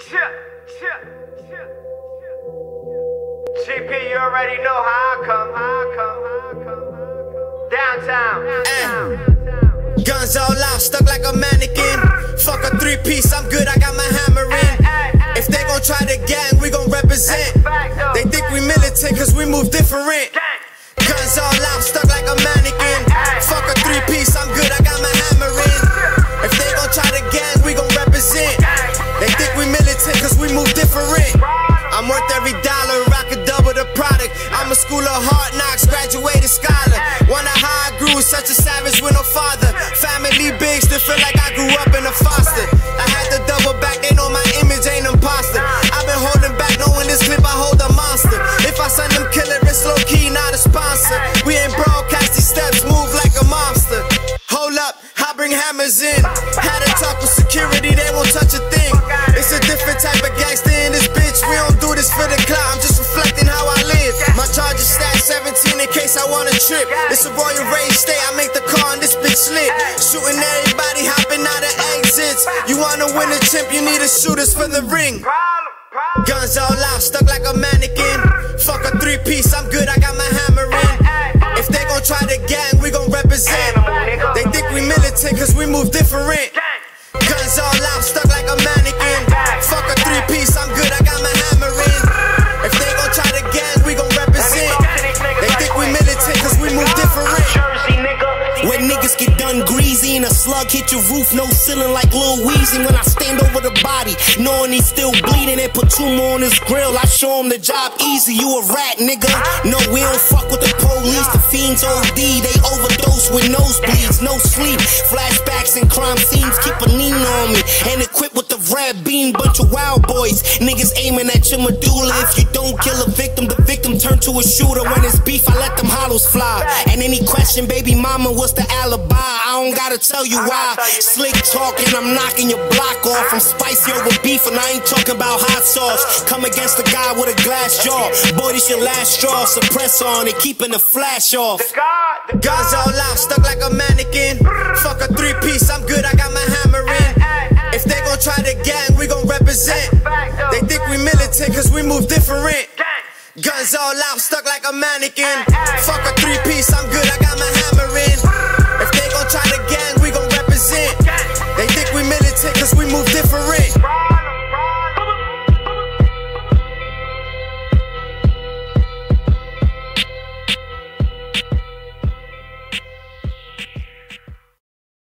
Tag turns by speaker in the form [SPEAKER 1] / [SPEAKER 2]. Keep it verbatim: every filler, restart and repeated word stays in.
[SPEAKER 1] G P, you already know how I come, how I come, how I come. Downtown, downtown.
[SPEAKER 2] Guns all out, stuck like a mannequin. Fuck a three-piece, I'm good, I got my hammer in. If they gon' try the gang, we gon' represent. They think we militant cause we move different. Guns all out, stuck like a mannequin. Fuck a three-piece, I'm good, I got my hammer in. If they gon' try the gang, we gon' represent. They think we militant cause we move different. I'm worth every dollar, I could double the product. I'm a school of hard knocks, graduated scholar. Wonder how I grew, such a savage with no father. Family big, still feel like I grew up in a foster. I had to double back, they know my image ain't imposter. I've been holding back, knowing this clip I hold a monster. If I send them killer, it's low key, not a sponsor. We ain't broadcast, these steps move like a monster. Hold up, I bring hammers in. Had a talk with security, they won't touch a thing. It's a different type of gangster in this bitch. We don't do this for the clout, I'm just reflecting how I live. My charge is stat seventeen in case I wanna trip. It's a royal rage state, I make the car and this bitch lit. Shooting everybody, hopping out of exits. You wanna win a chimp, you need a shooters for the ring. Guns all out, stuck like a mannequin. Fuck a three-piece, I'm good, I got my hammer in. If they gon' try the gang, we gon' represent. They think we militant cause we move different. Guns all out, stuck like a mannequin. Fuck a three-piece, I'm good, I got my hammer in. If they gon' try the gang, we gon' represent. They think we militant cause we move different.
[SPEAKER 3] When niggas get done greasy and a slug hit your roof, no ceiling like Lil Weezy. When I stand over the body, knowing he's still bleeding, and put two more on his grill, I show him the job easy. You a rat, nigga. No, we don't fuck with the police. The fiends O D, they overdose with nosebleeds, no sleep. Flashbacks and crime scenes keep a lean on me, and equipped with the red beam, bunch of wild boys. Niggas aiming at your medulla. If you don't kill a victim, the victim turn to a shooter. When it's beef, I let them hollows fly. And any question, baby mama, what's the alibi? I don't gotta tell you why. Slick talking, I'm knocking your block off. I'm spicy over beef and I ain't talking about hot sauce. Come against the guy with a glass jaw. Boy, this your last straw. Suppress on it, keeping the flash off.
[SPEAKER 2] Guns all out, stuck like a mannequin. Fuck a three-piece, I'm good, I got my hammer in. If they gon' try the gang, we gon' represent. They think we militant cause we move different. Guns all out, stuck like a mannequin. Fuck a three-piece, I'm good, I got my hammer in.